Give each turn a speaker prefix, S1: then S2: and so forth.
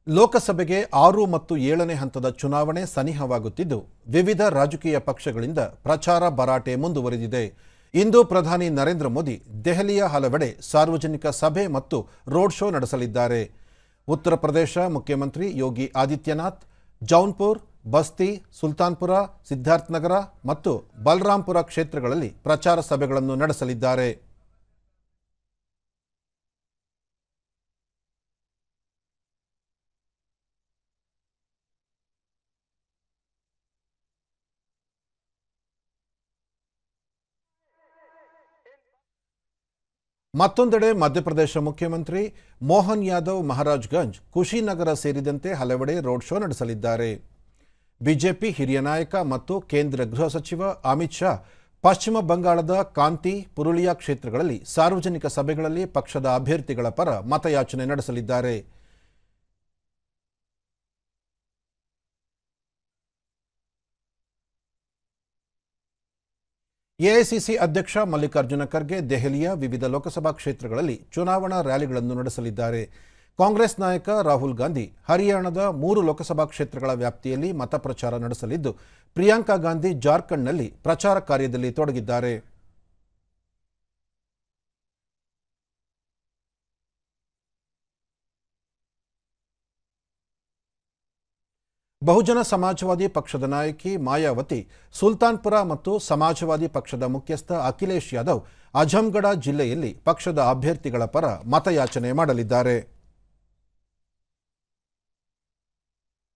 S1: ಲೋಕಸಭೆಗೆ 6 ಮತ್ತು 7ನೇ ಹಂತದ ಚುನಾವಣೆ ಸನಿಹವಾಗುತ್ತಿದ್ದು ವಿವಿಧ ರಾಜಕೀಯ ಪಕ್ಷಗಳಿಂದ ಪ್ರಚಾರ ಭರಾಟೆ ಮುಂದುವರಿದಿದೆ. ಇಂದು ಪ್ರಧಾನಿ ನರೇಂದ್ರ ಮೋದಿ ದೆಹಲಿಯ ಹಲವೆಡೆ ಸಾರ್ವಜನಿಕ ಸಭೆ ಮತ್ತು ರೋಡ್ ಶೋ ನಡೆಸಲಿದ್ದಾರೆ. ಉತ್ತರ ಪ್ರದೇಶ ಮುಖ್ಯಮಂತ್ರಿ ಯೋಗಿ ಆದಿತ್ಯನಾಥ್ ಜೌನ್ಪುರ್, ಬಸ್ತಿ, ಸುಲ್ತಾನ್ಪುರ, ಸಿದ್ಧಾರ್ಥನಗರ ಮತ್ತು ಬಲರಾಂಪುರ ಕ್ಷೇತ್ರಗಳಲ್ಲಿ ಪ್ರಚಾರ ಸಭೆಗಳನ್ನು ನಡೆಸಲಿದ್ದಾರೆ. ಮತ್ತೊಂದೆಡೆ ಮಧ್ಯಪ್ರದೇಶ ಮುಖ್ಯಮಂತ್ರಿ ಮೋಹನ್ ಯಾದವ್ ಮಹಾರಾಜ್ಗಂಜ್, ಕುಶಿನಗರ ಸೇರಿದಂತೆ ಹಲವೆಡೆ ರೋಡ್ ಶೋ ನಡೆಸಲಿದ್ದಾರೆ. ಬಿಜೆಪಿ ಹಿರಿಯ ನಾಯಕ ಮತ್ತು ಕೇಂದ್ರ ಗೃಹ ಸಚಿವ ಅಮಿತ್ ಶಾ ಪಶ್ಚಿಮ ಬಂಗಾಳದ ಕಾಂತಿ, ಪುರುಲಿಯಾ ಕ್ಷೇತ್ರಗಳಲ್ಲಿ ಸಾರ್ವಜನಿಕ ಸಭೆಗಳಲ್ಲಿ ಪಕ್ಷದ ಅಭ್ಯರ್ಥಿಗಳ ಪರ ಮತಯಾಚನೆ ನಡೆಸಲಿದ್ದಾರೆ. ಎಐಸಿಸಿ ಅಧ್ಯಕ್ಷ ಮಲ್ಲಿಕಾರ್ಜುನ ಖರ್ಗೆ ದೆಹಲಿಯ ವಿವಿಧ ಲೋಕಸಭಾ ಕ್ಷೇತ್ರಗಳಲ್ಲಿ ಚುನಾವಣಾ ರ್ಯಾಲಿಗಳನ್ನು ನಡೆಸಲಿದ್ದಾರೆ. ಕಾಂಗ್ರೆಸ್ ನಾಯಕ ರಾಹುಲ್ ಗಾಂಧಿ ಹರಿಯಾಣದ 3 ಲೋಕಸಭಾ ಕ್ಷೇತ್ರಗಳ ವ್ಯಾಪ್ತಿಯಲ್ಲಿ ಮತಪ್ರಚಾರ ನಡೆಸಲಿದ್ದು, ಪ್ರಿಯಾಂಕಾ ಗಾಂಧಿ ಜಾರ್ಖಂಡ್ನಲ್ಲಿ ಪ್ರಚಾರ ಕಾರ್ಯದಲ್ಲಿ ತೊಡಗಿದ್ದಾರೆ. ಬಹುಜನ ಸಮಾಜವಾದಿ ಪಕ್ಷದ ನಾಯಕಿ ಮಾಯಾವತಿ ಸುಲ್ತಾನ್ಪುರ ಮತ್ತು ಸಮಾಜವಾದಿ ಪಕ್ಷದ ಮುಖ್ಯಸ್ಥ ಅಖಿಲೇಶ್ ಯಾದವ್ ಅಜಂಗಢ ಜಿಲ್ಲೆಯಲ್ಲಿ ಪಕ್ಷದ ಅಭ್ಯರ್ಥಿಗಳ ಪರ ಮತಯಾಚನೆ ಮಾಡಲಿದ್ದಾರೆ.